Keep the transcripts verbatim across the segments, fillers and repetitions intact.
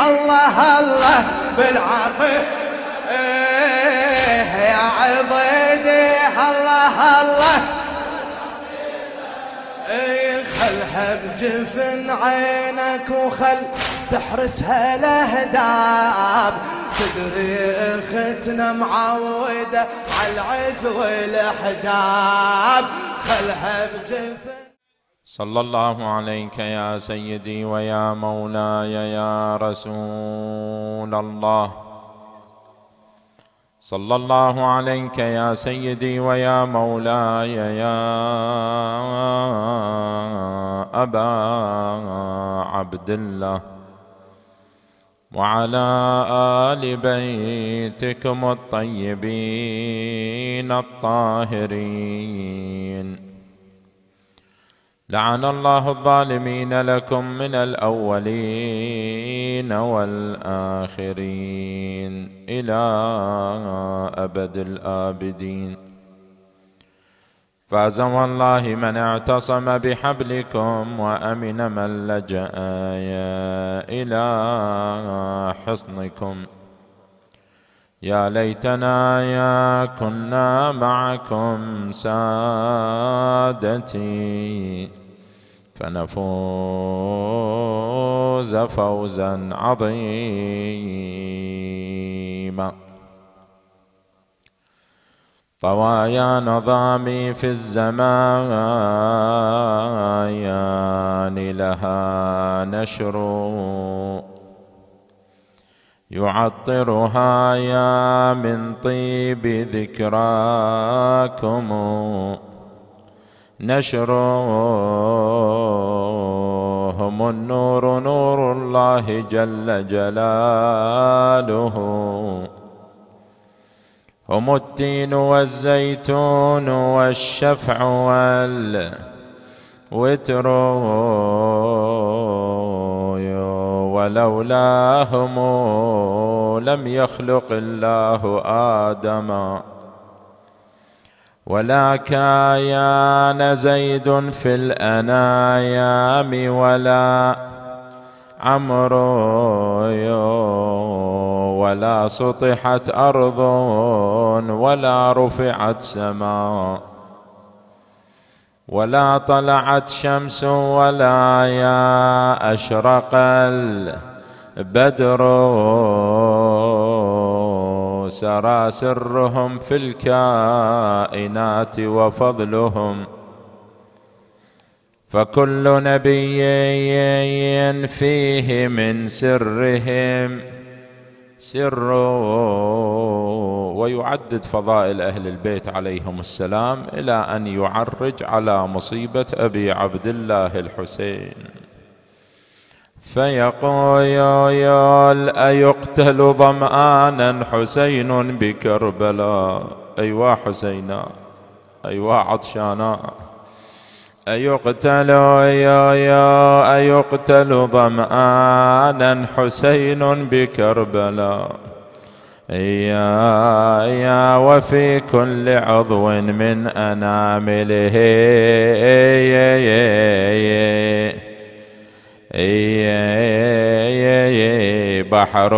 الله الله بالعافية يا عضيدي الله الله خلها بجفن عينك وخل تحرسها الأهداب تدري اختنا معودة على العز والحجاب خلها بجفن. صلى الله عليك يا سيدي ويا مولاي يا رسول الله. صلى الله عليك يا سيدي ويا مولاي يا أبا عبد الله وعلى آل بيتكم الطيبين الطاهرين. لعن الله الظالمين لكم من الأولين والآخرين إلى أبد الآبدين. فاز والله من اعتصم بحبلكم وأمن من لجأ إلى حصنكم. يا ليتنا يا كنا معكم سادتي فنفوز فوزا عظيما. طوايا نظامي في الزمان لها نشر يعطرها يا من طيب ذكراكم نشرهم النور نور الله جل جلاله. هم التين والزيتون والشفع والوتر ولولاهم لم يخلق الله آدم. ولا كان زيد في الأنايام ولا عمرو ولا سطحت أرض ولا رفعت سماء ولا طلعت شمس ولا يا أشرق البدر. سرى سرهم في الكائنات وفضلهم. فكل نبي فيه من سرهم سر. ويعدد فضائل أهل البيت عليهم السلام إلى أن يعرج على مصيبة أبي عبد الله الحسين فيقول أيقتل ظمآنا حسين بكربلاء. أيوا حسينا أيوا عطشانا أيقتل يا يا أيقتل ظمآنا حسين بكربلاء. يا يا وفي كل عضو من أنامله بحر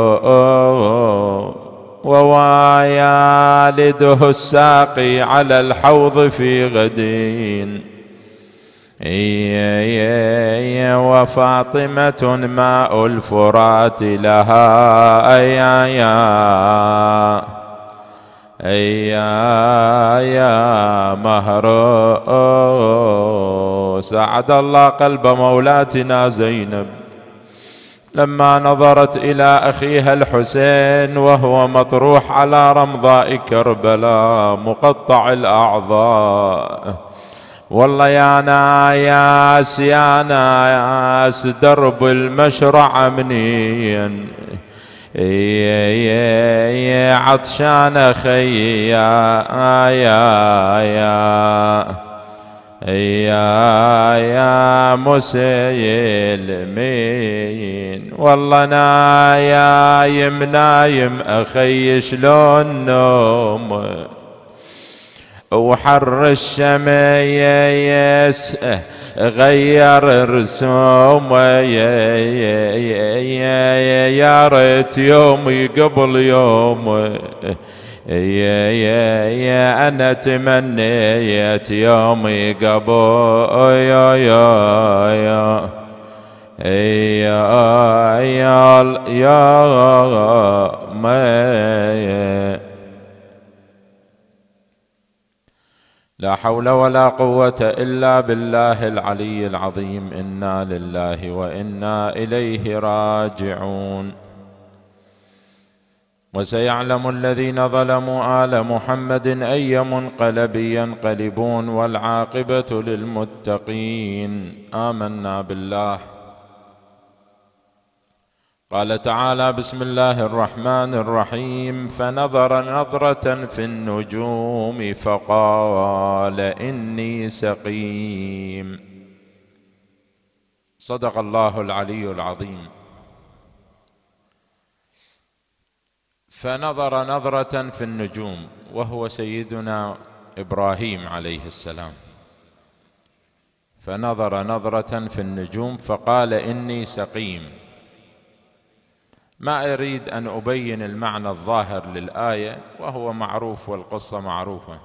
ووالده الساقي على الحوض في غدين. وفاطمة ماء الفرات لها يا يا يا يا مهر. سعد الله قلب مولاتنا زينب لما نظرت إلى أخيها الحسين وهو مطروح على رمضاء كربلاء مقطع الأعضاء. والله يا ناياس يا ناياس درب المشرع منين يا عطشان خي يا يا يا يا يا مسلمين. والله نايم نايم أخي شلون نوم وحر الشمس غير رسومه، يا ريت يومي قبل يومه، يا يا يا أنا تمنيت يومي قبل يا يا يا يا يا يا ما. لا حول ولا قوة إلا بالله العلي العظيم. إنا لله وإنا إليه راجعون. وسيعلم الذين ظلموا آل محمد أي منقلب ينقلبون، والعاقبة للمتقين. آمنا بالله. قال تعالى: بسم الله الرحمن الرحيم. فنظر نظرة في النجوم فقال إني سقيم. صدق الله العلي العظيم. فنظر نظرة في النجوم، وهو سيدنا إبراهيم عليه السلام. فنظر نظرة في النجوم فقال إني سقيم. ما أريد أن أبين المعنى الظاهر للآية، وهو معروف والقصة معروفة،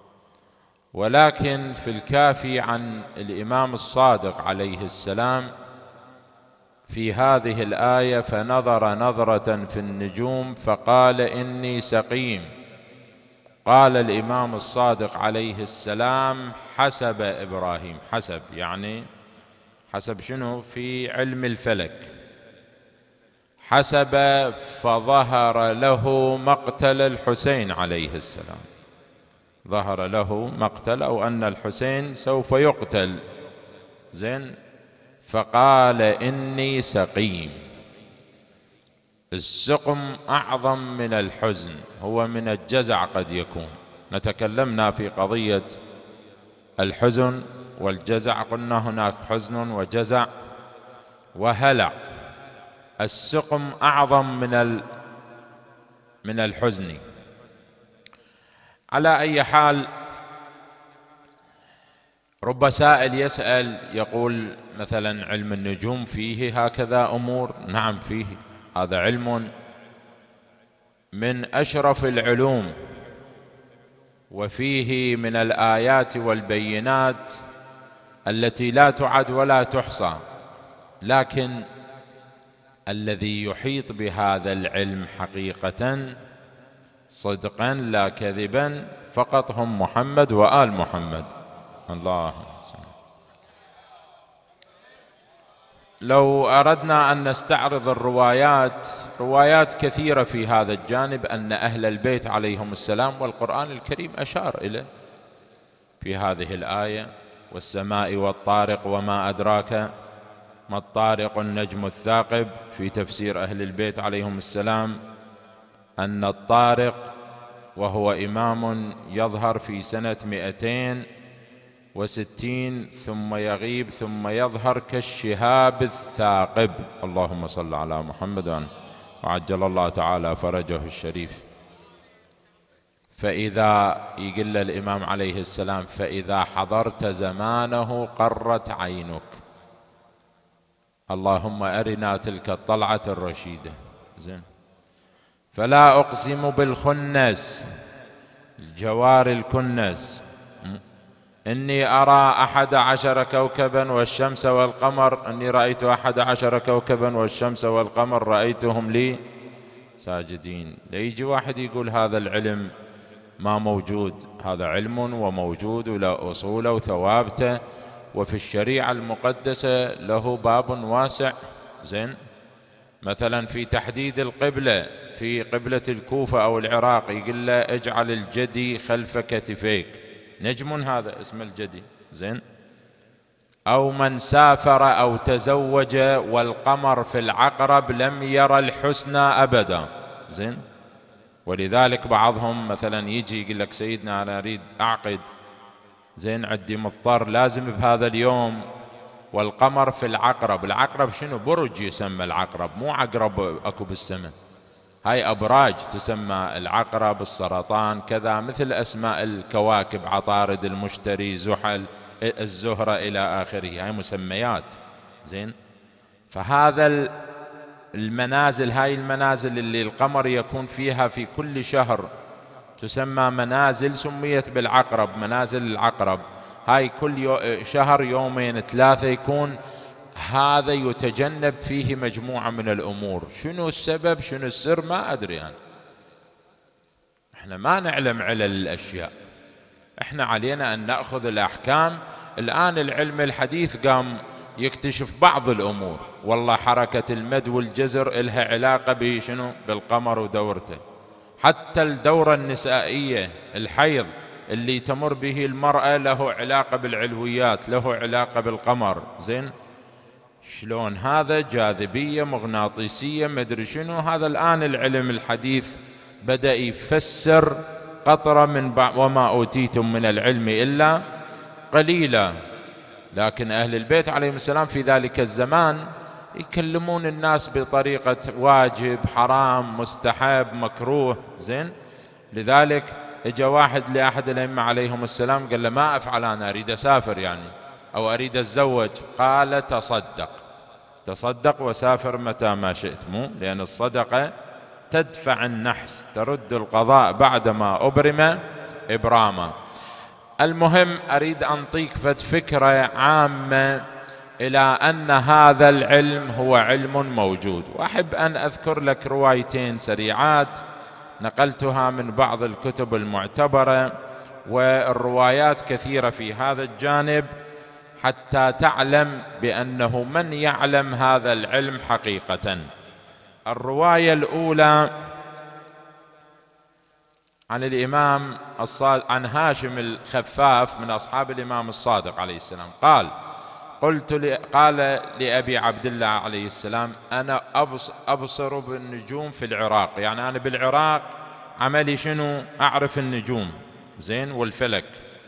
ولكن في الكافي عن الإمام الصادق عليه السلام في هذه الآية: فنظر نظرة في النجوم فقال إني سقيم. قال الإمام الصادق عليه السلام: حسب إبراهيم. حسب يعني حسب شنو؟ في علم الفلك. حسب فظهر له مقتل الحسين عليه السلام. ظهر له مقتل، أو أن الحسين سوف يقتل. زين. فقال إني سقيم. السقم أعظم من الحزن، هو من الجزع قد يكون. نتكلمنا في قضية الحزن والجزع، قلنا هناك حزن وجزع وهلع. السقم أعظم من من الحزن. على أي حال، رب سائل يسأل يقول مثلا: علم النجوم فيه هكذا أمور؟ نعم فيه. هذا علم من أشرف العلوم، وفيه من الآيات والبينات التي لا تعد ولا تحصى. لكن الذي يحيط بهذا العلم حقيقة صدقا لا كذبا فقط هم محمد وآل محمد. الله سلام. لو أردنا أن نستعرض الروايات، روايات كثيرة في هذا الجانب، أن أهل البيت عليهم السلام، والقرآن الكريم أشار إليه في هذه الآية: والسماء والطارق وما أدراك ما الطارق النجم الثاقب. في تفسير أهل البيت عليهم السلام أن الطارق وهو إمام يظهر في سنة مئتين وستين ثم يغيب ثم يظهر كالشهاب الثاقب. اللهم صل على محمد وعجل الله تعالى فرجه الشريف. فإذا يقول الإمام عليه السلام: فإذا حضرت زمانه قرت عينك. اللهم أرنا تلك الطلعة الرشيدة. زين. فلا أقسم بالخنس، الجوار الكنس، إني أرى أحد عشر كوكبا والشمس والقمر، إني رأيت أحد عشر كوكبا والشمس والقمر رأيتهم لي ساجدين. ليجي واحد يقول هذا العلم ما موجود. هذا علم وموجود وله أصوله وثوابته، وفي الشريعة المقدسة له باب واسع. زين. مثلا في تحديد القبلة، في قبلة الكوفة أو العراق يقول له: اجعل الجدي خلف كتفيك. نجم هذا اسم الجدي. زين. أو من سافر أو تزوج والقمر في العقرب لم يرى الحسنى أبدا. زين. ولذلك بعضهم مثلا يجي يقول لك: سيدنا أنا أريد أعقد، زين، عندي مضطر لازم بهذا اليوم، والقمر في العقرب. العقرب شنو؟ برج يسمى العقرب، مو عقرب أكو بالسماء. هاي أبراج تسمى العقرب، السرطان، كذا، مثل أسماء الكواكب: عطارد، المشتري، زحل، الزهرة إلى آخره، هاي مسميات. زين، فهذا المنازل، هاي المنازل اللي القمر يكون فيها في كل شهر تسمى منازل، سميت بالعقرب، منازل العقرب. هاي كل يو شهر يومين ثلاثة يكون هذا يتجنب فيه مجموعة من الأمور. شنو السبب؟ شنو السر؟ ما أدري أنا. احنا ما نعلم علل الأشياء، احنا علينا أن نأخذ الأحكام. الآن العلم الحديث قام يكتشف بعض الأمور، والله حركة المد والجزر إلها علاقة بشنو؟ بالقمر ودورته. حتى الدورة النسائية، الحيض اللي تمر به المرأة له علاقة بالعلويات، له علاقة بالقمر. زين، شلون هذا؟ جاذبية، مغناطيسية، مدري شنو. هذا الآن العلم الحديث بدأ يفسر قطرة من بعض، وما أوتيتم من العلم إلا قليلا. لكن أهل البيت عليهم السلام في ذلك الزمان يكلمون الناس بطريقة واجب، حرام، مستحب، مكروه. زين، لذلك اجا واحد لأحد الأئمة عليهم السلام قال له ما أفعل، أنا أريد أسافر يعني، أو أريد أتزوج. قال تصدق، تصدق وسافر متى ما شئت، مو لأن الصدقة تدفع النحس، ترد القضاء بعدما أبرم إبراما. المهم أريد أنطيك فكرة عامة إلى أن هذا العلم هو علم موجود. وأحب أن أذكر لك روايتين سريعات نقلتها من بعض الكتب المعتبرة، والروايات كثيرة في هذا الجانب، حتى تعلم بأنه من يعلم هذا العلم حقيقة. الرواية الأولى عن الإمام الصادق، عن هاشم الخفاف من أصحاب الإمام الصادق عليه السلام، قال: قلت لي قال لأبي عبد الله عليه السلام: أنا أبصر بالنجوم في العراق، يعني أنا بالعراق عملي شنو؟ أعرف النجوم. زين، والفلك.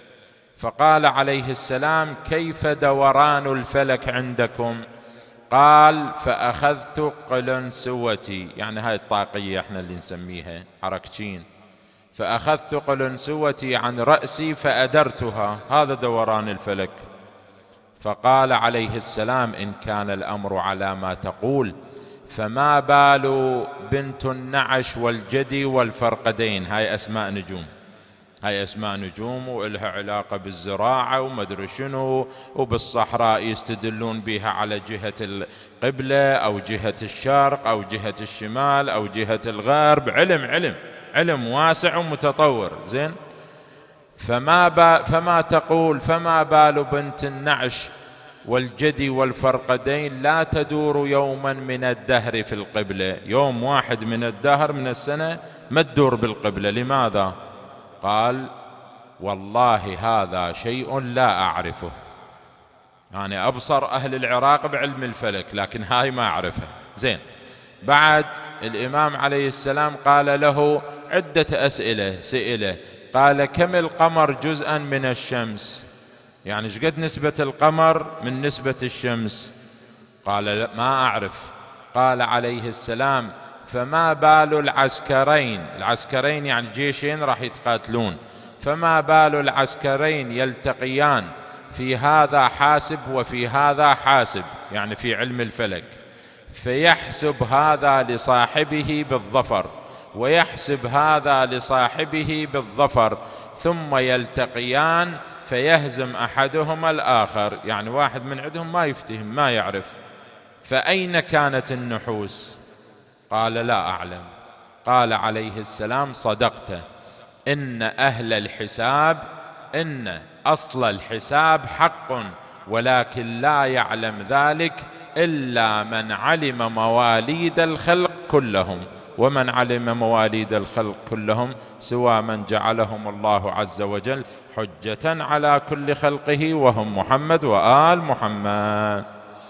فقال عليه السلام: كيف دوران الفلك عندكم؟ قال: فأخذت قلنسوتي، يعني هاي الطاقية احنا اللي نسميها حركتين، فأخذت قلنسوتي عن رأسي فأدرتها، هذا دوران الفلك. فقال عليه السلام: إن كان الأمر على ما تقول فما بال بنت النعش والجدي والفرقدين، هاي أسماء نجوم، هاي أسماء نجوم وإلها علاقة بالزراعة ومدري شنو، وبالصحراء يستدلون بها على جهة القبلة أو جهة الشرق أو جهة الشمال أو جهة الغرب. علم علم علم واسع ومتطور. زين، فما, با فما تقول فما بال بنت النعش والجدي والفرقدين لا تدور يوما من الدهر في القبلة، يوم واحد من الدهر من السنة ما تدور بالقبلة، لماذا؟ قال: والله هذا شيء لا أعرفه، يعني أبصر أهل العراق بعلم الفلك لكن هاي ما أعرفها. زين، بعد الإمام عليه السلام قال له عدة أسئلة سئله، قال: كم القمر جزءا من الشمس؟ يعني ايش قد نسبة القمر من نسبة الشمس؟ قال: لا ما أعرف. قال عليه السلام: فما بال العسكرين، العسكرين يعني جيشين راح يتقاتلون، فما بال العسكرين يلتقيان في هذا حاسب وفي هذا حاسب، يعني في علم الفلك، فيحسب هذا لصاحبه بالظفر ويحسب هذا لصاحبه بالظفر، ثم يلتقيان فيهزم أحدهما الآخر، يعني واحد من عندهم ما يفتهم ما يعرف. فأين كانت النحوس؟ قال: لا أعلم. قال عليه السلام: صدقت، إن أهل الحساب، إن أصل الحساب حق، ولكن لا يعلم ذلك إلا من علم مواليد الخلق كلهم، ومن علم مواليد الخلق كلهم سوى من جعلهم الله عز وجل حجة على كل خلقه وهم محمد وآل محمد.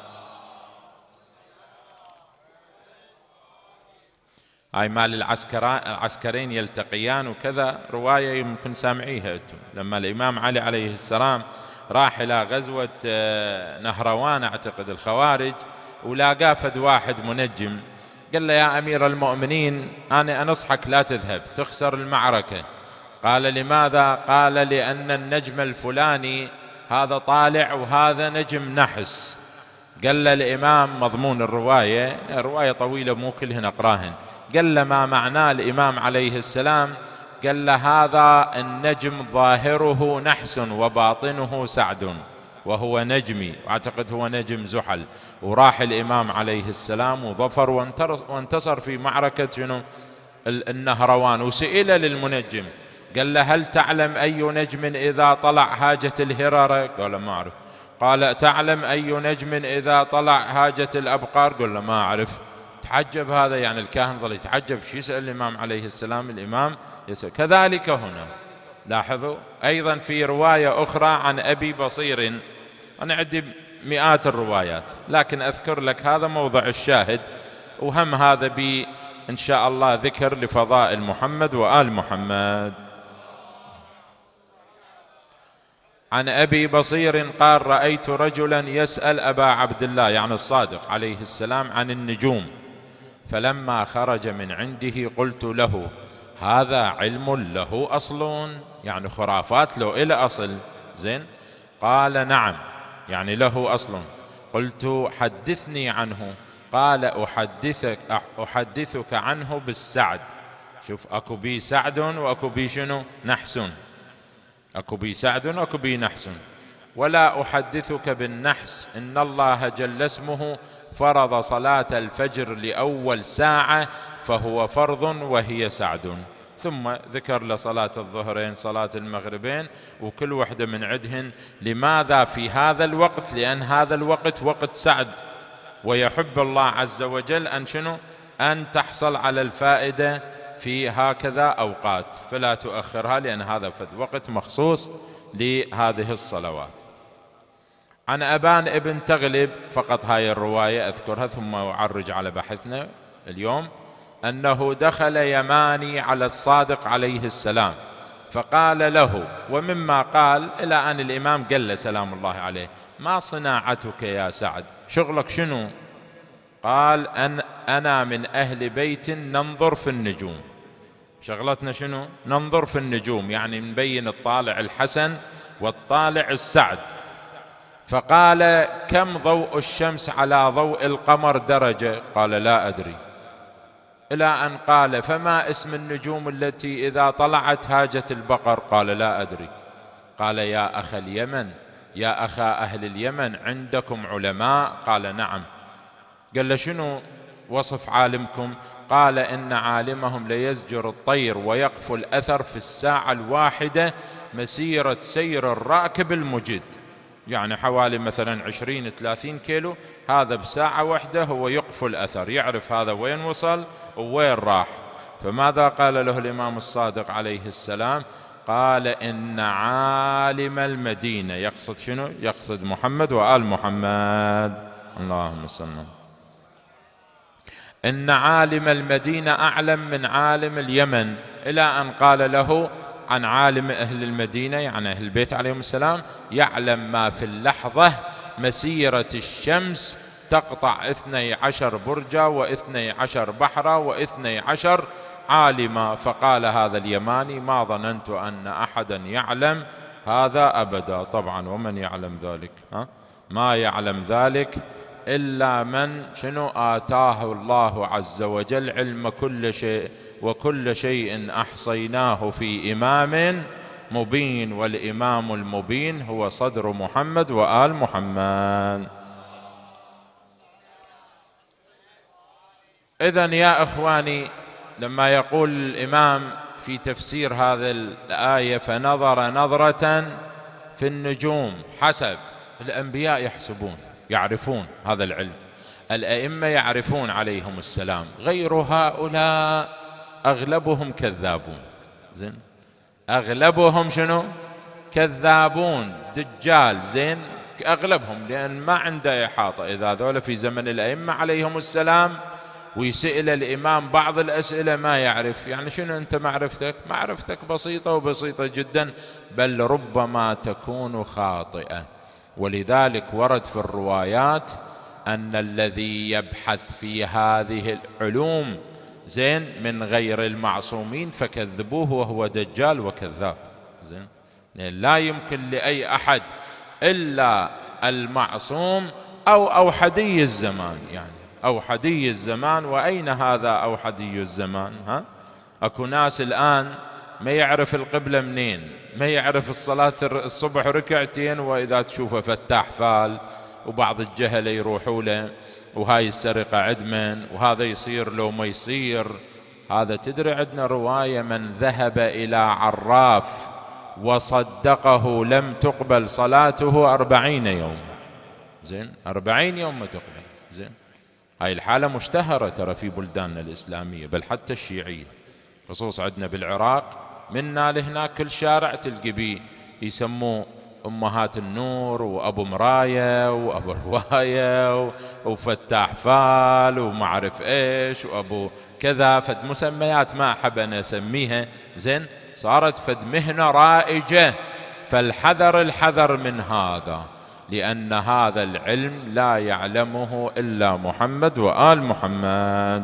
هاي مال العسكرين يلتقيان وكذا، رواية يمكن سامعيها أنتم، لما الإمام علي عليه السلام راح إلى غزوة نهروان أعتقد الخوارج، ولاقاه فد واحد منجم، قال له: يا أمير المؤمنين أنا أنصحك لا تذهب تخسر المعركة. قال: لماذا؟ قال: لأن النجم الفلاني هذا طالع وهذا نجم نحس. قال له الإمام مضمون الرواية، رواية طويلة مو كلهن أقراهن، قال له ما معناه الإمام عليه السلام؟ قال له هذا النجم ظاهره نحس وباطنه سعد وهو نجمي، واعتقد هو نجم زحل. وراح الإمام عليه السلام وظفر وانتصر في معركة شنو النهروان. وسئل للمنجم قال له هل تعلم أي نجم إذا طلع هاجة الهررة؟ قال ما أعرف. قال تعلم أي نجم إذا طلع هاجة الأبقار؟ قال له ما أعرف. تعجب هذا، يعني الكاهن ظل يتعجب شو يسأل الإمام عليه السلام، الإمام يسأل. كذلك هنا لاحظوا أيضا في رواية أخرى عن أبي بصير، أنا عندي مئات الروايات لكن أذكر لك هذا موضع الشاهد، وهم هذا بي إن شاء الله ذكر لفضائل محمد وآل محمد. عن أبي بصير قال رأيت رجلا يسأل أبا عبد الله يعني الصادق عليه السلام عن النجوم، فلما خرج من عنده قلت له هذا علم له أصل، يعني خرافات له إلى أصل. زين، قال نعم يعني له أصل. قلت حدثني عنه. قال أحدثك, أحدثك عنه بالسعد. شوف أكو بي سعد وأكو بي شنو نحس، أكو بي سعد وأكو بي نحس. ولا أحدثك بالنحس، إن الله جل اسمه فرض صلاة الفجر لأول ساعة فهو فرض وهي سعد، ثم ذكر لصلاة الظهرين صلاة المغربين وكل وحدة من عدهن. لماذا في هذا الوقت؟ لأن هذا الوقت وقت سعد، ويحب الله عز وجل أن شنو أن تحصل على الفائدة في هكذا أوقات، فلا تؤخرها لأن هذا وقت مخصوص لهذه الصلوات. عن أبان ابن تغلب، فقط هاي الرواية أذكرها ثم أعرج على بحثنا اليوم، أنه دخل يماني على الصادق عليه السلام فقال له، ومما قال إلى أن الإمام قال له سلام الله عليه ما صناعتك يا سعد، شغلك شنو؟ قال أن أنا من أهل بيت ننظر في النجوم. شغلتنا شنو؟ ننظر في النجوم، يعني نبين الطالع الحسن والطالع السعد. فقال كم ضوء الشمس على ضوء القمر درجة؟ قال لا أدري. إلى أن قال فما اسم النجوم التي إذا طلعت هاجت البقر؟ قال لا أدري. قال يا أخ اليمن، يا أخا أهل اليمن عندكم علماء؟ قال نعم. قال له شنو وصف عالمكم؟ قال إن عالمهم ليزجر الطير ويقفو الأثر في الساعة الواحدة مسيرة سير الراكب المجد، يعني حوالي مثلا عشرين ثلاثين كيلو، هذا بساعة واحدة هو يقفو الأثر، يعرف هذا وين وصل ووين راح. فماذا قال له الإمام الصادق عليه السلام؟ قال إن عالم المدينة، يقصد شنو؟ يقصد محمد وآل محمد، اللهم صل وسلم. إن عالم المدينة أعلم من عالم اليمن، إلى أن قال له عن عالم أهل المدينة يعني أهل البيت عليهم السلام يعلم ما في اللحظة مسيرة الشمس تقطع اثني عشر برجا واثني عشر بحرا واثني عشر عالما. فقال هذا اليماني ما ظننت أن أحدا يعلم هذا أبدا. طبعا ومن يعلم ذلك؟ ها؟ ما يعلم ذلك إلا من شنو آتاه الله عز وجل علم كل شيء، وكل شيء أحصيناه في إمام مبين، والإمام المبين هو صدر محمد وآل محمد. إذن يا إخواني لما يقول الإمام في تفسير هذه الآية فنظر نظرة في النجوم، حسب الأنبياء يحسبون يعرفون هذا العلم، الأئمة يعرفون عليهم السلام، غير هؤلاء أغلبهم كذابون. زين، أغلبهم شنو؟ كذابون دجال. زين، أغلبهم لأن ما عنده إحاطة. إذا ذولا في زمن الأئمة عليهم السلام ويسأل الإمام بعض الأسئلة ما يعرف، يعني شنو أنت معرفتك؟ معرفتك بسيطة وبسيطة جدا، بل ربما تكون خاطئة. ولذلك ورد في الروايات أن الذي يبحث في هذه العلوم زين من غير المعصومين فكذبوه وهو دجال وكذاب. زين، لا يمكن لأي أحد إلا المعصوم أو أوحدي الزمان، يعني أوحدي الزمان. وأين هذا أوحدي الزمان؟ ها؟ أكو ناس الآن ما يعرف القبلة منين، ما يعرف الصلاة الصبح ركعتين، وإذا تشوفه فتاح فال، وبعض الجهلة يروحوا له، وهاي السرقة عدمن، وهذا يصير لو ما يصير. هذا تدري عندنا رواية من ذهب إلى عراف وصدقه لم تقبل صلاته أربعين يوم. زين، أربعين يوم ما تقبل. زين، هاي الحالة مشتهرة ترى في بلداننا الإسلامية، بل حتى الشيعية، خصوصا عندنا بالعراق منا لهناك كل شارع تلقي بيه يسموه أمهات النور وأبو مراية وأبو رواية وفتاح فال وما أعرف إيش وأبو كذا، فد مسميات ما أحب أنا أسميها. زين، صارت فد مهنة رائجة، فالحذر الحذر من هذا، لأن هذا العلم لا يعلمه إلا محمد وآل محمد،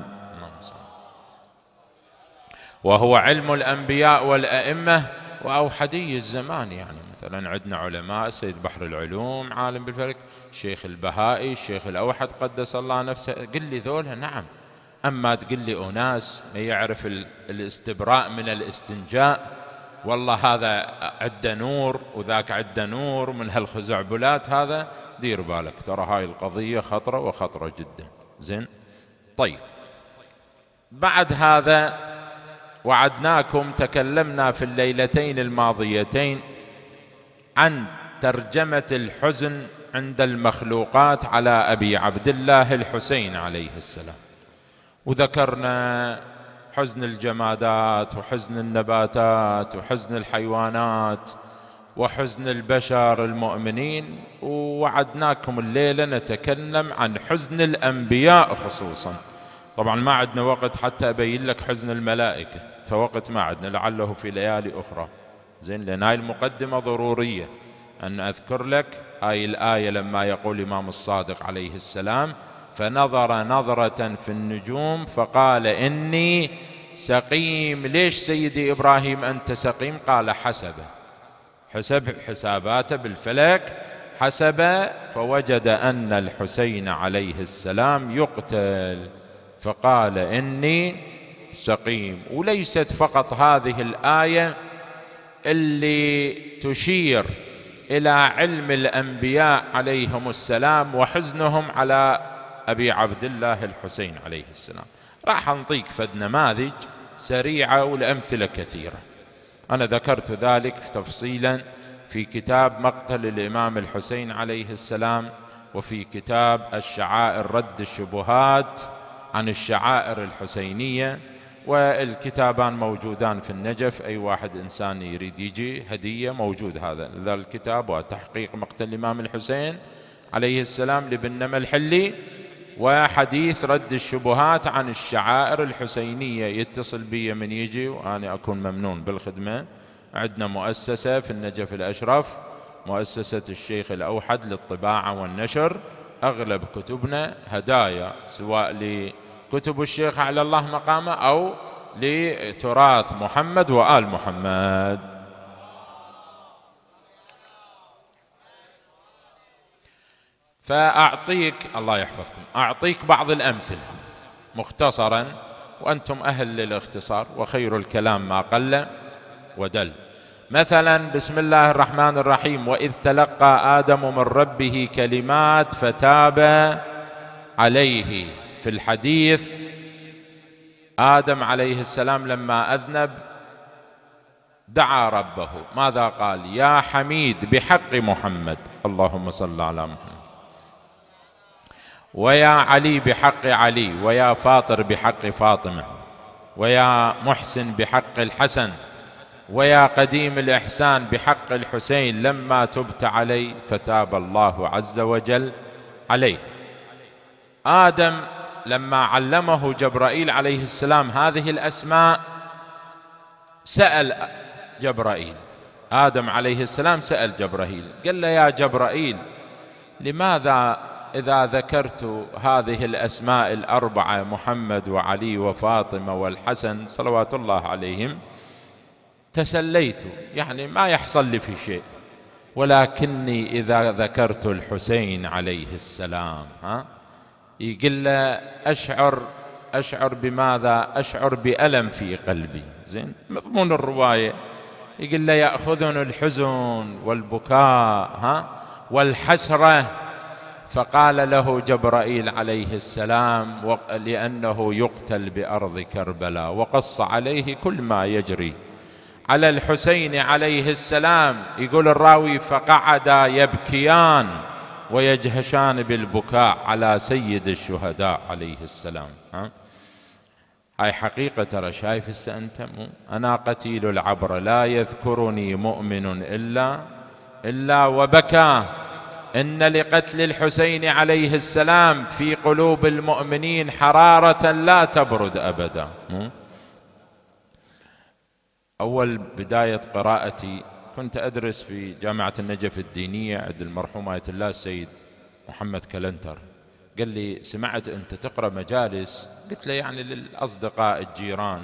وهو علم الأنبياء والأئمة وأوحدي الزمان. يعني مثلا عندنا علماء، السيد بحر العلوم عالم بالفلك، الشيخ البهائي، الشيخ الأوحد قدس الله نفسه، قل لي ذولها نعم. أما تقل لي أناس ما يعرف الاستبراء من الاستنجاء، والله هذا عده نور وذاك عده نور من هالخزعبلات، هذا دير بالك، ترى هاي القضية خطرة وخطرة جدا. زين، طيب، بعد هذا وعدناكم، تكلمنا في الليلتين الماضيتين عن ترجمة الحزن عند المخلوقات على أبي عبد الله الحسين عليه السلام، وذكرنا حزن الجمادات وحزن النباتات وحزن الحيوانات وحزن البشر المؤمنين، ووعدناكم الليلة نتكلم عن حزن الأنبياء خصوصا. طبعا ما عندنا وقت حتى أبين لك حزن الملائكة، فوقت ما عندنا، لعله في ليالي أخرى. زين، لأن هاي المقدمة ضرورية أن أذكر لك هاي الآية لما يقول الإمام الصادق عليه السلام: فنظر نظرة في النجوم فقال إني سقيم. ليش سيدي إبراهيم أنت سقيم؟ قال حسب حسب حساباته بالفلك، حسب فوجد أن الحسين عليه السلام يقتل، فقال إني سقيم. وليست فقط هذه الآية اللي تشير إلى علم الأنبياء عليهم السلام وحزنهم على أبي عبد الله الحسين عليه السلام. راح أنطيك فد نماذج سريعة والأمثلة كثيرة. أنا ذكرت ذلك تفصيلا في كتاب مقتل الإمام الحسين عليه السلام، وفي كتاب الشعائر رد الشبهات عن الشعائر الحسينية، والكتابان موجودان في النجف، أي واحد إنسان يريد يجي هدية موجود هذا ذا الكتاب، وتحقيق مقتل الإمام الحسين عليه السلام لابن نمى الحلي، وحديث رد الشبهات عن الشعائر الحسينية. يتصل بي من يجي وأنا أكون ممنون بالخدمة. عندنا مؤسسة في النجف الأشرف، مؤسسة الشيخ الأوحد للطباعة والنشر، أغلب كتبنا هدايا، سواء لكتب الشيخ على الله مقامه أو لتراث محمد وآل محمد. فأعطيك الله يحفظكم، أعطيك بعض الأمثلة مختصرا، وأنتم أهل للاختصار، وخير الكلام ما قل ودل. مثلا بسم الله الرحمن الرحيم: وإذ تلقى آدم من ربه كلمات فتاب عليه. في الحديث آدم عليه السلام لما أذنب دعا ربه، ماذا قال؟ يا حميد بحق محمد، اللهم صل على محمد، ويا علي بحق علي، ويا فاطر بحق فاطمة، ويا محسن بحق الحسن، ويا قديم الإحسان بحق الحسين، لما تبت علي فتاب الله عز وجل عليه. آدم لما علمه جبرائيل عليه السلام هذه الأسماء سأل جبرائيل، آدم عليه السلام سأل جبرائيل، قال له: يا جبرائيل، لماذا إذا ذكرت هذه الأسماء الأربعة محمد وعلي وفاطمة والحسن صلوات الله عليهم تسليت، يعني ما يحصل لي في شيء، ولكني إذا ذكرت الحسين عليه السلام ها يقول له أشعر أشعر بماذا؟ أشعر بألم في قلبي. زين، مضمون الرواية يقول له يأخذني الحزن والبكاء ها والحسرة. فقال له جبرائيل عليه السلام لأنه يقتل بأرض كربلاء، وقص عليه كل ما يجري على الحسين عليه السلام. يقول الراوي فقعدا يبكيان ويجهشان بالبكاء على سيد الشهداء عليه السلام. ها؟ هاي حقيقة ترى، شايف هسه أنت؟ مو أنا قتيل العبر لا يذكرني مؤمن إلا إلا وبكى. إن لقتل الحسين عليه السلام في قلوب المؤمنين حرارة لا تبرد أبدا. مو أول بداية قراءتي كنت أدرس في جامعة النجف الدينية عند المرحوم آية الله السيد محمد كلنتر. قال لي سمعت أنت تقرأ مجالس؟ قلت له يعني للأصدقاء الجيران،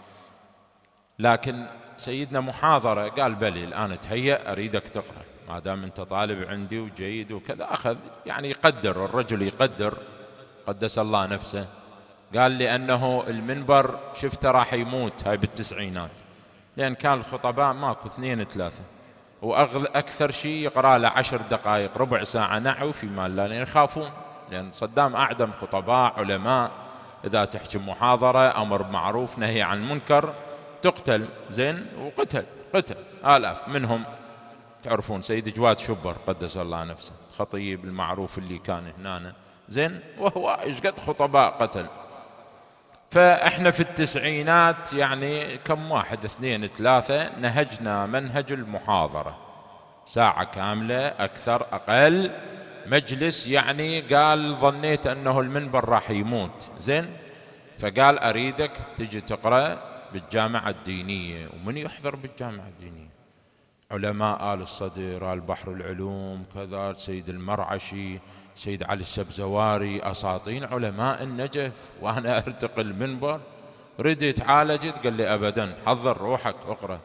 لكن سيدنا محاضرة. قال بلي الآن تهيأ أريدك تقرأ، ما دام أنت طالب عندي وجيد وكذا. أخذ يعني يقدر الرجل، يقدر قدس الله نفسه. قال لي أنه المنبر شفته راح يموت هاي بالتسعينات، لأن كان الخطباء ماكو اثنين ثلاثة، وأغل أكثر شيء يقرأ له عشر دقائق ربع ساعة نعو في مال لا، لأن يخافون، لأن صدام أعدم خطباء علماء. إذا تحكي محاضرة أمر بمعروف نهي عن منكر تقتل. زين، وقتل قتل آلاف منهم. تعرفون سيد جواد شبر قدس الله نفسه، خطيب المعروف اللي كان هنا. زين، وهو إيش قد خطباء قتل. فإحنا في التسعينات يعني كم واحد اثنين ثلاثة نهجنا منهج المحاضرة، ساعة كاملة أكثر أقل مجلس. يعني قال ظنيت أنه المنبر راح يموت. زين، فقال أريدك تجي تقرأ بالجامعة الدينية. ومن يحضر بالجامعة الدينية؟ علماء آل الصدر، آل بحر العلوم، كذا سيد المرعشي، سيد علي السبزواري، أساطين علماء النجف. وأنا أرتقي المنبر؟ رديت عالجت؟ قال لي أبدا، حضر روحك اقرأ.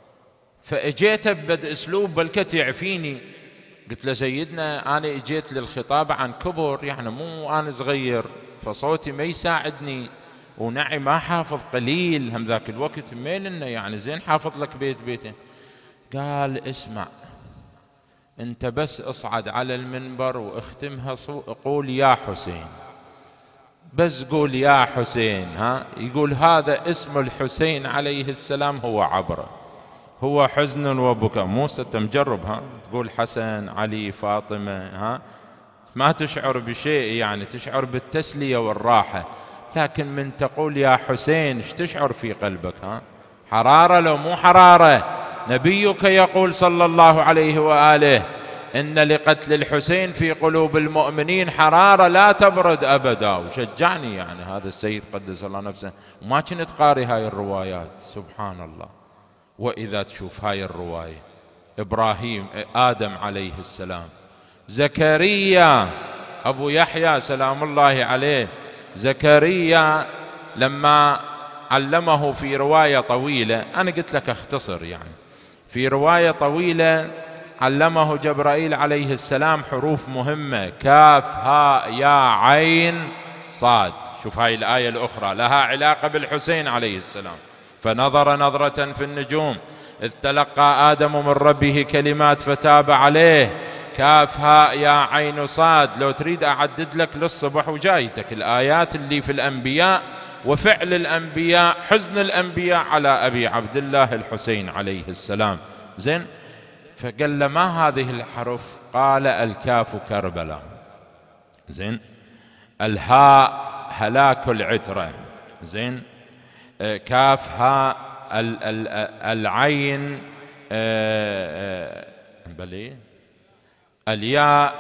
فأجيت ببدء أسلوب بلكت يعفيني. قلت له سيدنا أنا أجيت للخطاب عن كبر، يعني مو أنا صغير فصوتي ما يساعدني، ونعي ما حافظ قليل هم ذاك الوقت ميلنا، يعني زين حافظ لك بيت بيتين. قال اسمع، انت بس اصعد على المنبر واختمها قول يا حسين، بس قول يا حسين. ها يقول هذا اسم الحسين عليه السلام هو عبره، هو حزن وبكاء. مو ست مجرب ها تقول حسن علي فاطمة، ها ما تشعر بشيء، يعني تشعر بالتسلية والراحة. لكن من تقول يا حسين ايش تشعر في قلبك؟ ها حرارة لو مو حرارة. نبيك يقول صلى الله عليه وآله إن لقتل الحسين في قلوب المؤمنين حرارة لا تبرد أبدا. وشجعني يعني هذا السيد قدس الله نفسه. وما كنت قاري هاي الروايات، سبحان الله. وإذا تشوف هاي الرواية، إبراهيم آدم عليه السلام، زكريا أبو يحيى سلام الله عليه، زكريا لما علمه في رواية طويلة، أنا قلت لك اختصر، يعني في رواية طويلة علمه جبرائيل عليه السلام حروف مهمة، كاف هاء يا عين صاد. شوف هاي الآية الأخرى لها علاقة بالحسين عليه السلام. فنظر نظرة في النجوم إذ تلقى آدم من ربه كلمات فتاب عليه، كاف هاء يا عين صاد. لو تريد أعدد لك للصبح وجايتك الآيات اللي في الأنبياء وفعل الأنبياء، حزن الأنبياء على أبي عبد الله الحسين عليه السلام. زين، فقال له ما هذه الحرف؟ قال الكاف كربلاء. زين، الهاء هلاك العترة. زين، كاف هاء العين بلي، الياء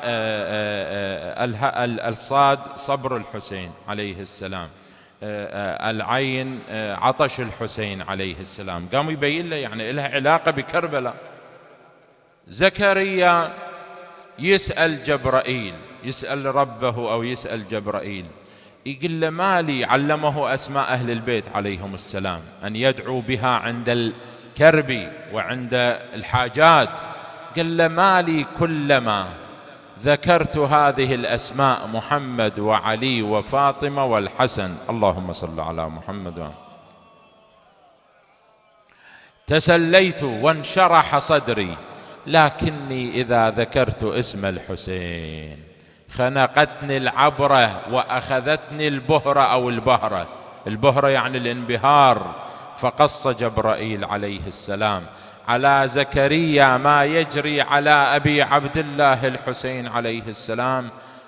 الصاد صبر الحسين عليه السلام، العين عطش الحسين عليه السلام. قام يبين له يعني لها علاقة بكربلاء. زكريا يسأل جبرائيل، يسأل ربه أو يسأل جبرائيل، يقول له ما لي، علمه أسماء أهل البيت عليهم السلام أن يدعو بها عند الكرب وعند الحاجات. قال له ما لي كلما ذكرت هذه الأسماء محمد وعلي وفاطمة والحسن، اللهم صل على محمد وعلى، تسليت وانشرح صدري، لكني إذا ذكرت اسم الحسين خنقتني العبرة وأخذتني البهرة أو البهرة. البهرة يعني الانبهار. فقص جبرائيل عليه السلام على زكريا ما يجري على أبي عبد الله الحسين عليه السلام،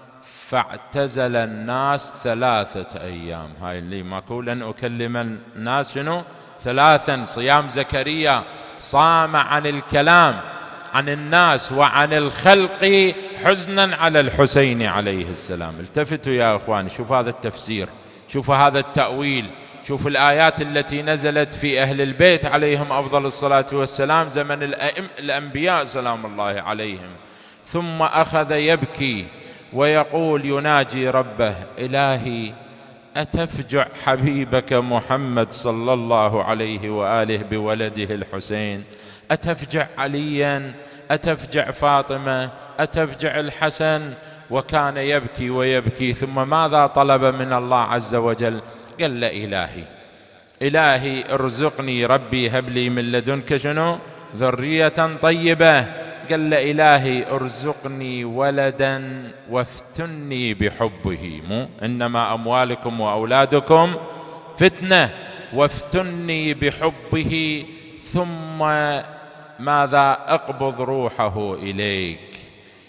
فاعتزل الناس ثلاثة أيام. هاي اللي ماكو لن أكلم الناس شنو ثلاثا. صيام زكريا صام عن الكلام عن الناس وعن الخلق حزنا على الحسين عليه السلام. التفتوا يا أخواني، شوف هذا التفسير، شوف هذا التأويل، شوف الآيات التي نزلت في أهل البيت عليهم أفضل الصلاة والسلام زمن الأئم الأنبياء سلام الله عليهم. ثم أخذ يبكي ويقول يناجي ربه: إلهي أتفجع حبيبك محمد صلى الله عليه وآله بولده الحسين؟ أتفجع عليا؟ أتفجع فاطمة؟ أتفجع الحسن؟ وكان يبكي ويبكي. ثم ماذا طلب من الله عز وجل؟ قال له: إلهي إلهي ارزقني ربي هب لي من لدنك شنو ذرية طيبة. قال له: إلهي ارزقني ولدا وافتني بحبه، مو إنما أموالكم وأولادكم فتنة، وافتني بحبه. ثم ماذا؟ أقبض روحه إليك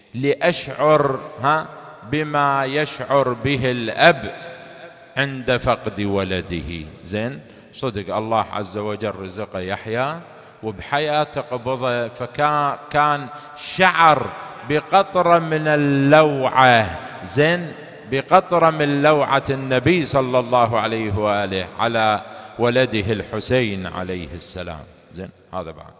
لأشعر ها بما يشعر به الأب عند فقد ولده. زين، صدق الله عز وجل رزقه يحيى وبحياته قبضه، فكان شعر بقطرة من اللوعة، زين، بقطرة من لوعة النبي صلى الله عليه وآله على ولده الحسين عليه السلام. زين، هذا بعد.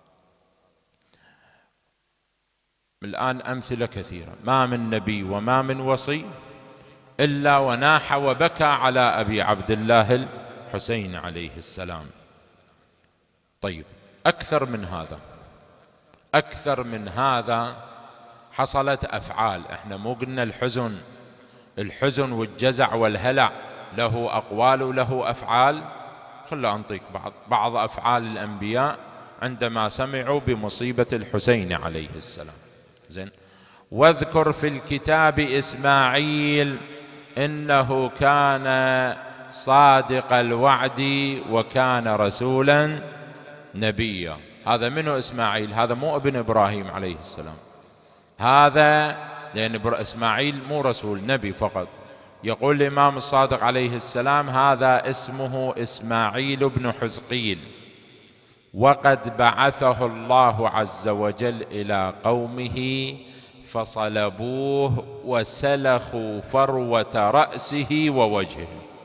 الآن أمثلة كثيرة، ما من نبي وما من وصي إلا وناح وبكى على أبي عبد الله الحسين عليه السلام. طيب، أكثر من هذا، أكثر من هذا حصلت أفعال. إحنا مو قلنا الحزن الحزن والجزع والهلع له أقوال وله أفعال؟ خلوا أنطيك بعض بعض أفعال الأنبياء عندما سمعوا بمصيبة الحسين عليه السلام. زين، واذكر في الكتاب إسماعيل إنه كان صادق الوعد وكان رسولا نبيا. هذا منو إسماعيل؟ هذا مو ابن إبراهيم عليه السلام، هذا لأن إسماعيل مو رسول، نبي فقط. يقول الإمام الصادق عليه السلام: هذا اسمه إسماعيل بن حزقيل، وقد بعثه الله عز وجل إلى قومه فصلبوه وسلخوا فروة رأسه ووجهه.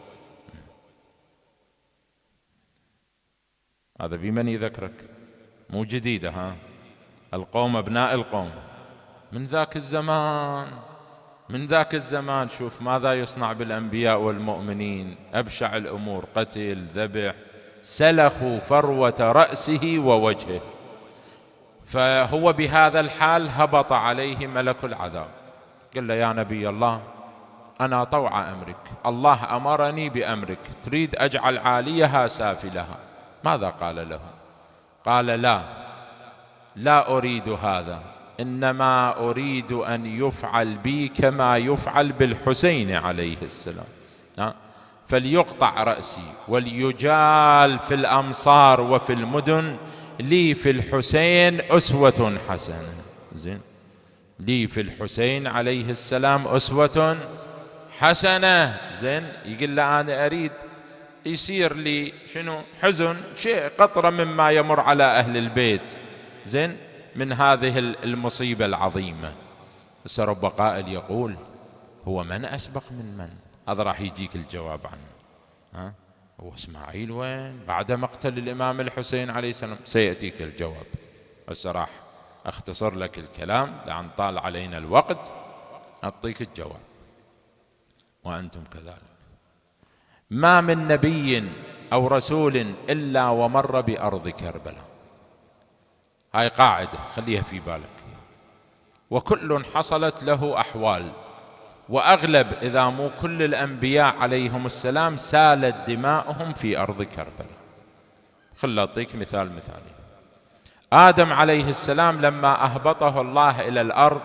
هذا بمن يذكرك؟ مو جديدة، ها؟ القوم أبناء القوم من ذاك الزمان، من ذاك الزمان. شوف ماذا يصنع بالأنبياء والمؤمنين، أبشع الأمور، قتل، ذبح، سلخوا فروة رأسه ووجهه. فهو بهذا الحال هبط عليه ملك العذاب، قال له: يا نبي الله، أنا طوع أمرك، الله أمرني بأمرك، تريد أجعل عاليها سافلها. ماذا قال له؟ قال: لا لا أريد هذا، إنما أريد أن يفعل بي كما يفعل بالحسين عليه السلام، فليقطع رأسي وليجال في الأمصار وفي المدن، لي في الحسين أسوة حسنة. زين، لي في الحسين عليه السلام أسوة حسنة. زين، يقول له: أنا أريد يصير لي شنو؟ حزن، شيء قطرة مما يمر على أهل البيت، زين، من هذه المصيبة العظيمة. بس رب قائل يقول: هو من أسبق من من؟ هذا راح يجيك الجواب عنه. ها؟ هو إسماعيل وين؟ بعد مقتل الإمام الحسين عليه السلام سيأتيك الجواب. بس راح أختصر لك الكلام لأن طال علينا الوقت، أعطيك الجواب وأنتم كذلك. ما من نبي أو رسول إلا ومر بأرض كربلاء. هاي قاعدة خليها في بالك. وكل حصلت له أحوال، وأغلب إذا مو كل الأنبياء عليهم السلام سالت دماؤهم في أرض كربلاء. خل أعطيك مثال مثالي. آدم عليه السلام لما أهبطه الله إلى الأرض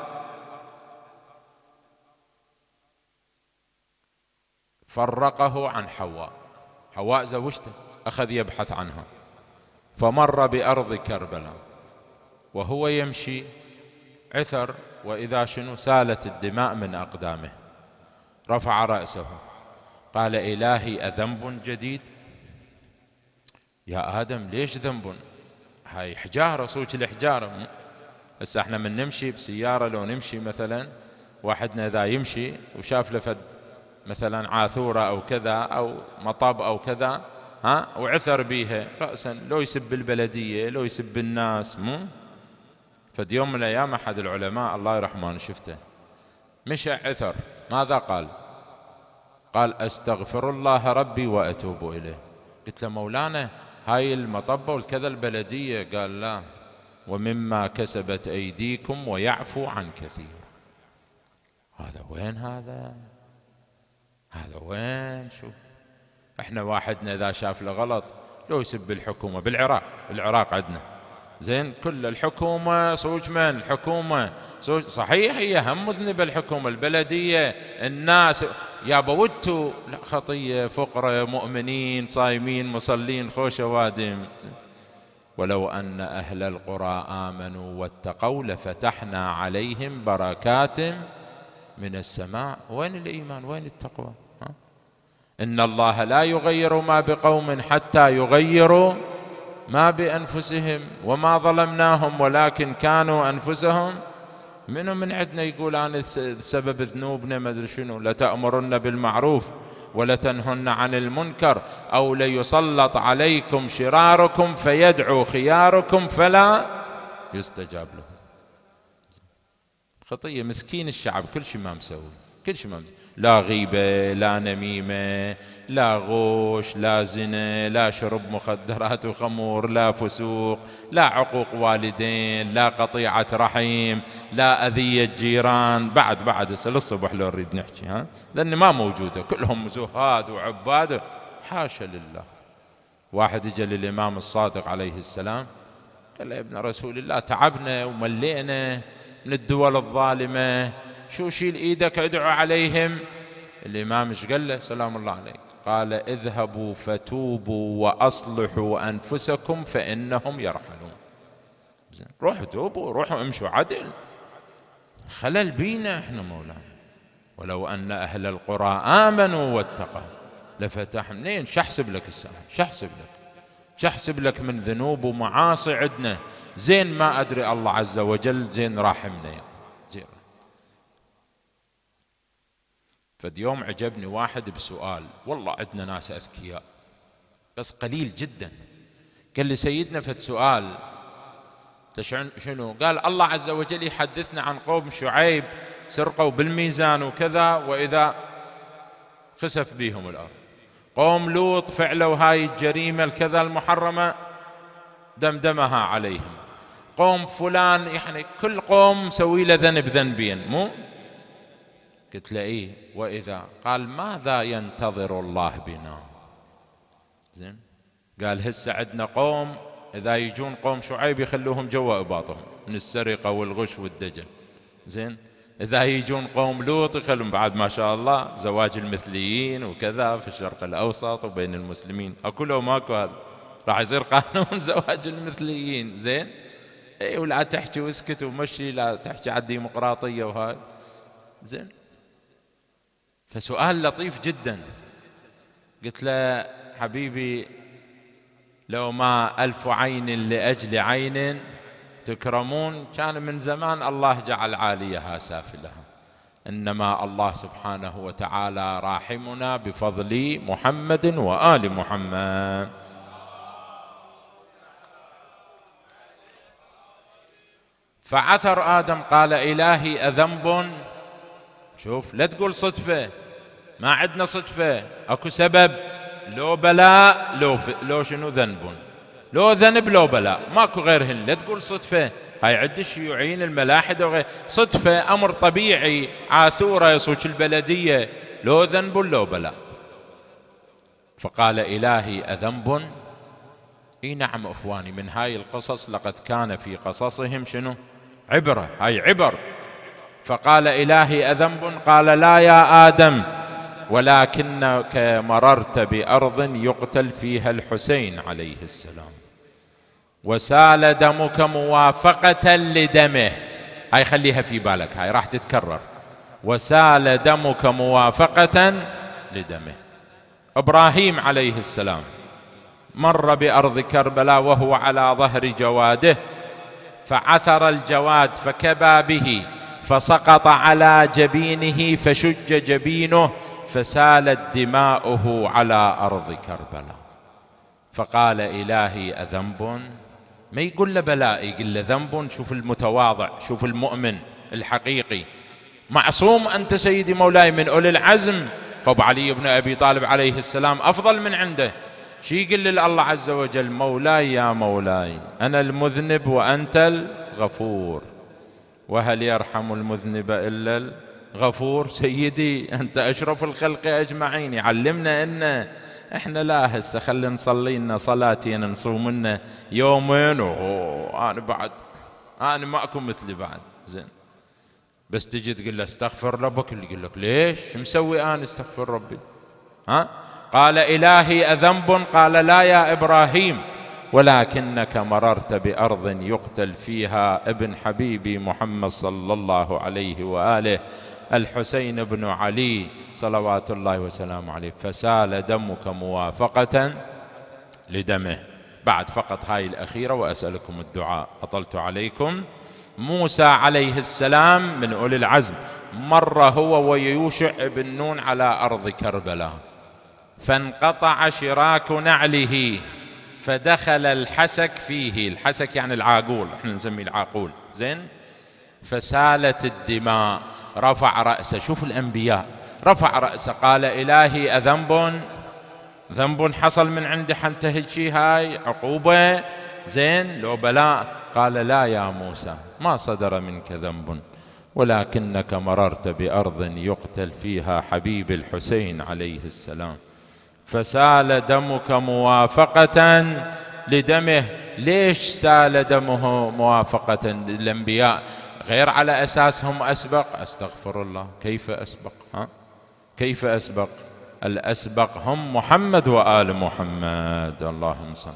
فرقه عن حواء، حواء زوجته، أخذ يبحث عنها، فمر بأرض كربلاء وهو يمشي عثر، وإذا شنو سالت الدماء من أقدامه. رفع رأسه قال إلهي أذنب جديد؟ يا آدم ليش ذنب؟ هاي حجارة، صوت الحجارة. هسه احنا من نمشي بسيارة، لو نمشي مثلا واحدنا إذا يمشي وشاف لفد مثلا عاثورة أو كذا أو مطب أو كذا، ها، وعثر بيها رأسا، لو يسب البلدية لو يسب الناس. مو فد يوم من الأيام أحد العلماء الله يرحمه شفته مشى عثر، ماذا قال؟ قال أستغفر الله ربي وأتوب إليه. قلت له مولانا هاي المطبة والكذا البلدية. قال لا، ومما كسبت أيديكم ويعفو عن كثير. هذا وين؟ هذا هذا وين؟ شوف احنا واحدنا إذا شاف له غلط لو يسب الحكومة بالعراق، بالعراق عندنا زين كل الحكومة صوج من الحكومة صوج، صحيح هي هم مذنبة الحكومة، البلدية، الناس، يا بودتوا لا خطية، فقراء، مؤمنين، صايمين، مصلين، خوش وادم. ولو أن أهل القرى آمنوا واتقوا لفتحنا عليهم بركات من السماء. وين الإيمان؟ وين التقوى؟ ها؟ إن الله لا يغير ما بقوم حتى يغيروا ما بأنفسهم وما ظلمناهم ولكن كانوا أنفسهم. منهم من عندنا يقول أنا سبب ذنوبنا ما أدري شنو، لتأمرن بالمعروف ولتنهن عن المنكر أو ليسلط عليكم شراركم فيدعو خياركم فلا يستجاب له. خطية، مسكين الشعب كل شيء ما مسوي، كل شيء ما مسوي، لا غيبة، لا نميمة، لا غوش، لا زنا، لا شرب مخدرات وخمور، لا فسوق، لا عقوق والدين، لا قطيعة رحم، لا أذية جيران. بعد بعد للصبح لو نريد نحكي، ها، لأن ما موجودة، كلهم زهاد وعباد، حاشا لله. واحد اجى للإمام الصادق عليه السلام قال له يا ابن رسول الله تعبنا وملينا من الدول الظالمة، شو شيل ايدك ادعو عليهم. الامام ايش قال له سلام الله عليك؟ قال اذهبوا فتوبوا واصلحوا انفسكم فانهم يرحلون. روحوا توبوا، روحوا امشوا عدل، خلل بينا احنا مولانا. ولو ان اهل القرى امنوا واتقوا لفتح. منين شحسب لك الساعه؟ شحسب لك شحسب لك من ذنوب ومعاصي عندنا زين ما ادري الله عز وجل زين راحمنا يعني زين. فاليوم عجبني واحد بسؤال، والله عندنا ناس اذكياء بس قليل جدا. قال لي سيدنا فد سؤال شنو؟ قال الله عز وجل يحدثنا عن قوم شعيب سرقوا بالميزان وكذا واذا خسف بهم الارض، قوم لوط فعلوا هاي الجريمه الكذا المحرمه دمدمها عليهم، قوم فلان، يعني كل قوم مسوي له ذنب ذنبين. مو قلت له ايه واذا؟ قال ماذا ينتظر الله بنا؟ زين قال هسه عندنا قوم اذا يجون قوم شعيب يخلوهم جوا اباطهم من السرقه والغش والدجل. زين اذا يجون قوم لوط يخلون بعد ما شاء الله زواج المثليين وكذا في الشرق الاوسط وبين المسلمين. اكو لو ماكو هذا راح يصير قانون زواج المثليين. زين اي ولا تحكي واسكت ومشي، لا تحكي على الديمقراطيه وهاي. زين فسؤال لطيف جدا. قلت له حبيبي لو ما ألف عين لأجل عين تكرمون، كان من زمان الله جعل عاليها سافلها، إنما الله سبحانه وتعالى راحمنا بفضل محمد وآل محمد. فعثر آدم قال إلهي أذنب، شوف لا تقول صدفة، ما عندنا صدفة، أكو سبب، لو بلاء لو, لو شنو ذنب. لو ذنب لو بلاء، ماكو غيرهن. لا تقول صدفة، هاي عند الشيوعيين الملاحدة وغير، صدفة أمر طبيعي، عاثورة يصوش البلدية، لو ذنب لو بلاء. فقال إلهي أذنب؟ اي نعم اخواني، من هاي القصص لقد كان في قصصهم شنو؟ عبرة، هاي عبر. فقال إلهي أذنب؟ قال لا يا آدم، ولكنك مررت بأرض يقتل فيها الحسين عليه السلام، وسال دمك موافقة لدمه. هاي خليها في بالك، هاي راح تتكرر. وسال دمك موافقة لدمه. إبراهيم عليه السلام مر بأرض كربلاء وهو على ظهر جواده، فعثر الجواد فكبى به، فسقط على جبينه فشج جبينه، فسالت دماؤه على أرض كربلاء. فقال إلهي أذنب؟ ما يقول له بلاء، يقول له ذنب. شوف المتواضع، شوف المؤمن الحقيقي. معصوم أنت سيدي مولاي من أولي العزم. خب علي بن أبي طالب عليه السلام أفضل من عنده، شي يقول لله عز وجل مولاي يا مولاي أنا المذنب وأنت الغفور، وهل يرحم المذنب إلا الغفور؟ سيدي أنت أشرف الخلق أجمعين، يعلمنا أن إحنا لا هسه خلي نصلي لنا صلاتين نصوم لنا يومين، وأنا بعد أنا ماكو مثلي بعد زين. بس تجي تقول له استغفر ربك، اللي يقول لك ليش مسوي أنا استغفر ربي؟ ها؟ قال إلهي أذنب؟ قال لا يا إبراهيم، ولكنك مررت بأرض يقتل فيها ابن حبيبي محمد صلى الله عليه وآله الحسين بن علي صلوات الله وسلامه عليه، فسال دمك موافقة لدمه. بعد فقط هاي الأخيرة وأسألكم الدعاء، أطلت عليكم. موسى عليه السلام من أولي العزم، مر هو ويوشع بن نون على أرض كربلاء، فانقطع شراك نعله، فدخل الحسك فيه. الحسك يعني العاقول، احنا نسميه العاقول زين. فسالت الدماء، رفع رأسه. شوف الأنبياء، رفع رأسه قال إلهي أذنب؟ ذنب حصل من عندي حنتهج شي هاي عقوبة زين لو بلاء؟ قال لا يا موسى ما صدر منك ذنب، ولكنك مررت بأرض يقتل فيها حبيب الحسين عليه السلام، فسال دمك موافقة لدمه. ليش سال دمه موافقة للأنبياء؟ غير على أساسهم أسبق؟ أستغفر الله، كيف أسبق؟ ها؟ كيف أسبق؟ الأسبق هم محمد وآل محمد، اللهم صل.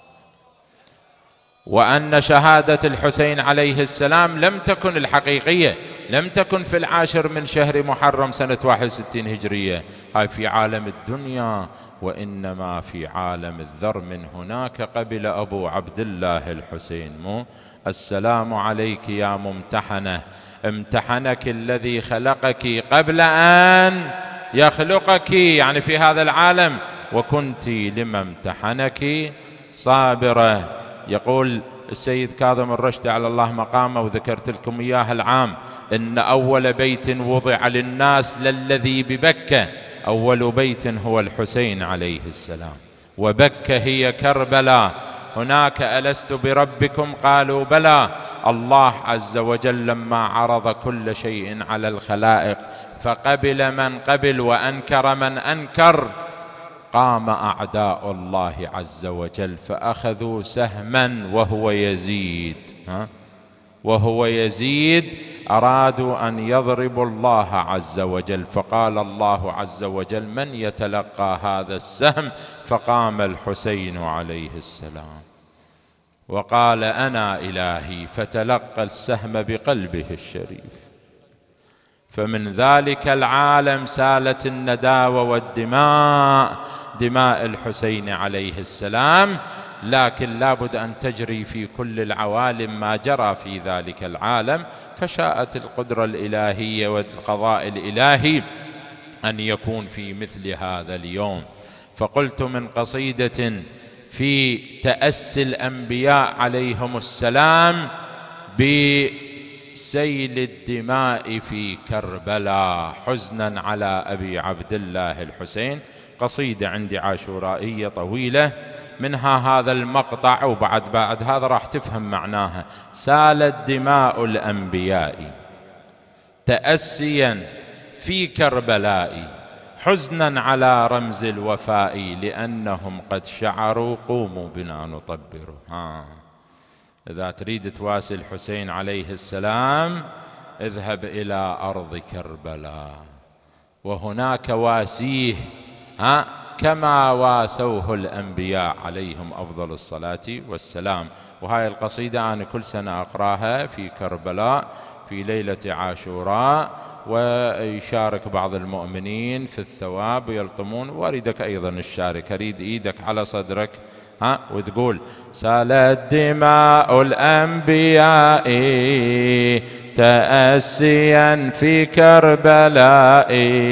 وأن شهادة الحسين عليه السلام لم تكن الحقيقية، لم تكن في العاشر من شهر محرم سنة واحد وستين هجرية، هاي في عالم الدنيا، وإنما في عالم الذر. من هناك قبل أبو عبد الله الحسين مو السلام عليك يا ممتحنة، امتحنك الذي خلقك قبل أن يخلقك، يعني في هذا العالم، وكنت لما امتحنك صابرة. يقول السيد كاظم الرشدي على الله مقامه، وذكرت لكم إياه العام، إن أول بيت وضع للناس للذي ببكة، أول بيت هو الحسين عليه السلام، وبكة هي كربلاء. هناك ألست بربكم؟ قالوا بلى. الله عز وجل لما عرض كل شيء على الخلائق، فقبل من قبل وأنكر من أنكر، قام أعداء الله عز وجل فأخذوا سهما وهو يزيد، ها؟ وهو يزيد أرادوا أن يضربوا الله عز وجل، فقال الله عز وجل من يتلقى هذا السهم؟ فقام الحسين عليه السلام وقال أنا إلهي، فتلقى السهم بقلبه الشريف. فمن ذلك العالم سالت النداوة والدماء، دماء الحسين عليه السلام، لكن لابد أن تجري في كل العوالم ما جرى في ذلك العالم. فشاءت القدرة الإلهية والقضاء الإلهي أن يكون في مثل هذا اليوم. فقلت من قصيدة في تأسي الأنبياء عليهم السلام بسيل الدماء في كربلاء حزنا على أبي عبد الله الحسين، قصيدة عندي عاشورائية طويلة، منها هذا المقطع، وبعد بعد هذا راح تفهم معناها. سالت دماء الأنبياء تأسيا في كربلاء، حزنا على رمز الوفاء، لأنهم قد شعروا قوموا بنا نطبر. ها، إذا تريد تواسي الحسين عليه السلام اذهب إلى أرض كربلاء، وهناك واسيه ها كما واسوه الأنبياء عليهم أفضل الصلاة والسلام. وهاي القصيدة أنا كل سنة أقراها في كربلاء في ليلة عاشوراء، ويشارك بعض المؤمنين في الثواب ويلطمون، وأريدك أيضا الشارك، أريد إيدك على صدرك ها وتقول: سالت دماء الأنبياء تأسيا في كربلاء،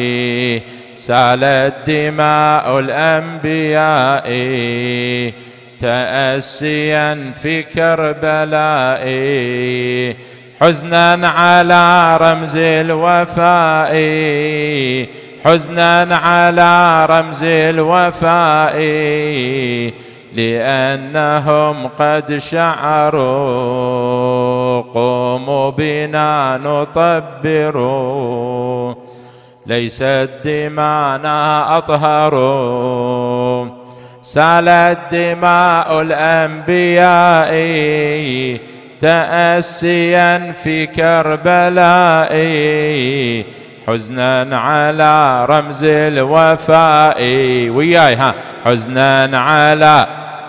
سالت دماء الأنبياء تأسيا في كربلاء، حزنا على رمز الوفاء، حزنا على رمز الوفاء، لأنهم قد شعروا قوموا بنا نطبر، ليست دمانا أطهر. سالت دماء الأنبياء تأسيا في كربلاء، حزنا على رمز الوفاء، وياي ها، حزنا على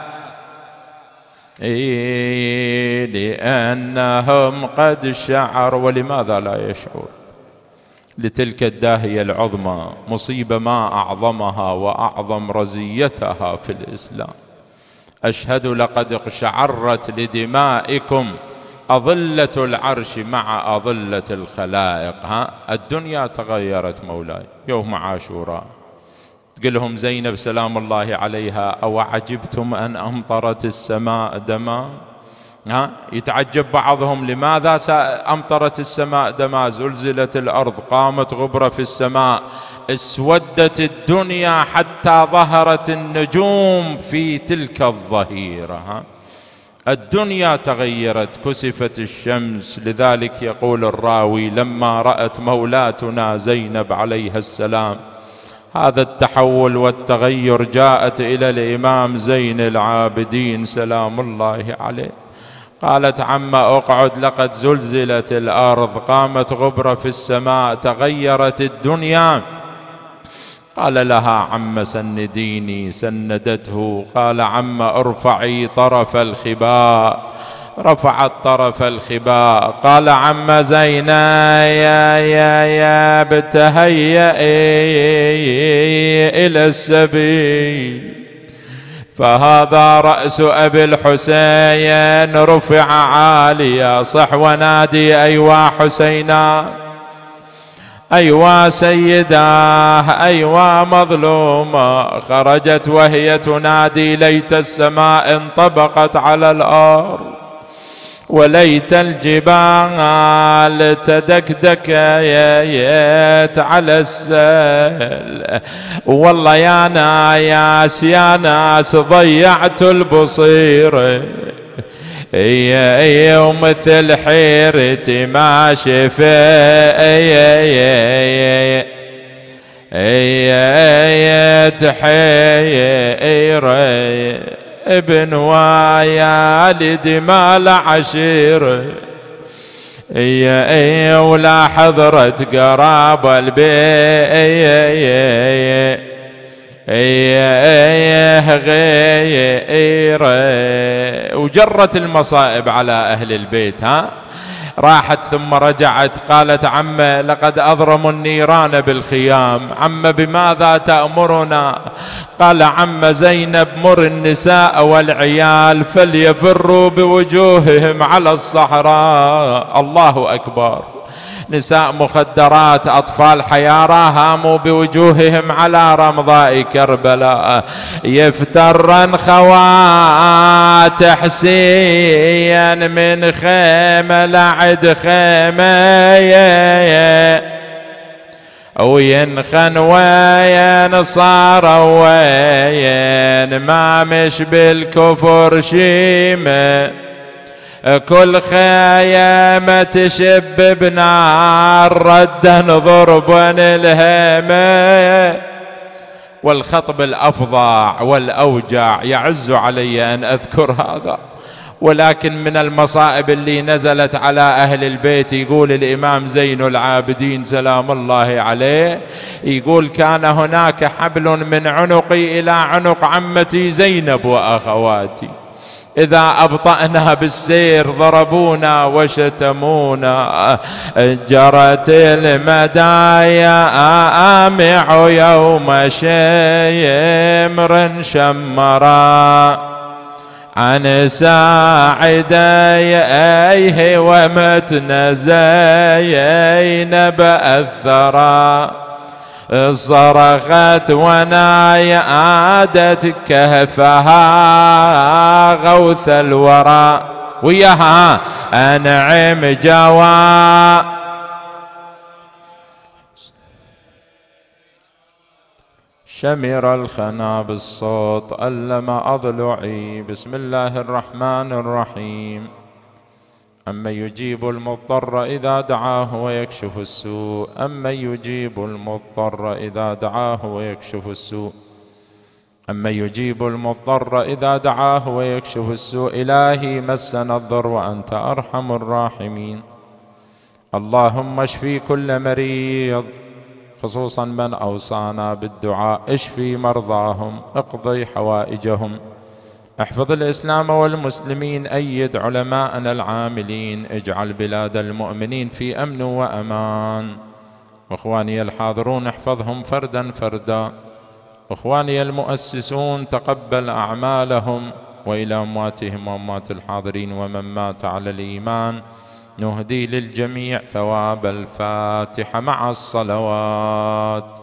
لأنهم قد شعر. ولماذا لا يشعر؟ لتلك الداهية العظمى مصيبة ما أعظمها وأعظم رزيتها في الإسلام. أشهد لقد اقشعرت لدمائكم أظلة العرش مع أظلة الخلائق. ها، الدنيا تغيرت مولاي يوم عاشوراء. تقلهم زينب سلام الله عليها: أو عجبتم أن أمطرت السماء دما؟ ها، يتعجب بعضهم لماذا أمطرت السماء دما؟ زلزلت الأرض، قامت غبرة في السماء، اسودت الدنيا حتى ظهرت النجوم في تلك الظهيرة. ها، الدنيا تغيرت، كسفت الشمس. لذلك يقول الراوي: لما رأت مولاتنا زينب عليها السلام هذا التحول والتغير، جاءت إلى الإمام زين العابدين سلام الله عليه، قالت: عم أقعد، لقد زلزلت الأرض، قامت غبرة في السماء، تغيرت الدنيا. قال لها: عم سنديني، سندته. قال: عم ارفعي طرف الخباء، رفعت طرف الخباء. قال: عم زينب يا يا يا بتهيئي إلى السبيل، فهذا رأس أبي الحسين رفع عاليا. صح ونادي: أيوا حسينا، أيوا سيداه، أيوا مظلومة. خرجت وهي تنادي: ليت السماء انطبقت على الأرض، وليت الجبال تدكدكت على السهل. والله يا ناس يا ناس ضيعت البصيرة، اي ومثل حيرتي ما شفيت، حيرة ابن والد مال عشيرة، اي ولا حضرت قراب البيت، غيره. وجرت المصائب على أهل البيت. ها، راحت ثم رجعت قالت: عم لقد أضرموا النيران بالخيام. عم بماذا تأمرنا؟ قال: عم زينب مر النساء والعيال فليفروا بوجوههم على الصحراء. الله أكبر. نساء مخدرات، أطفال حيارى، هاموا بوجوههم على رمضاء كربلاء. يفترن خوات حسين من خيمة لعد خيمة، وينخن وين صار وين ما مش بالكفر شيمة كل خيمة تشب بنار ردا ضربا الهمة. والخطب الأفظع والأوجع يعز علي أن أذكر هذا، ولكن من المصائب اللي نزلت على أهل البيت يقول الإمام زين العابدين سلام الله عليه، يقول كان هناك حبل من عنقي إلى عنق عمتي زينب وأخواتي، إذا أبطأنا بالسير ضربونا وشتمونا، جرت المدايا آمع يوم شمر شمرا عن ساعديه ومتن زينب الثرى، صرخت ونايادت كهفها غوث الورى، وياها أنعم جوا شمر الخنا بالصوت ألم أضلعي. بسم الله الرحمن الرحيم. أمن يجيب المضطر إذا دعاه ويكشف السوء، أمن يجيب المضطر إذا دعاه ويكشف السوء، أمن يجيب المضطر إذا دعاه ويكشف السوء. إلهي مسنا الضر وأنت أرحم الراحمين. اللهم اشفي كل مريض، خصوصا من أوصانا بالدعاء، اشفي مرضاهم، اقضي حوائجهم، احفظ الإسلام والمسلمين، أيد علماءنا العاملين، اجعل بلاد المؤمنين في أمن وأمان. أخواني الحاضرون احفظهم فردا فردا. أخواني المؤسسون تقبل أعمالهم، وإلى أمواتهم وأموات الحاضرين ومن مات على الإيمان نهدي للجميع ثواب الفاتحة مع الصلوات.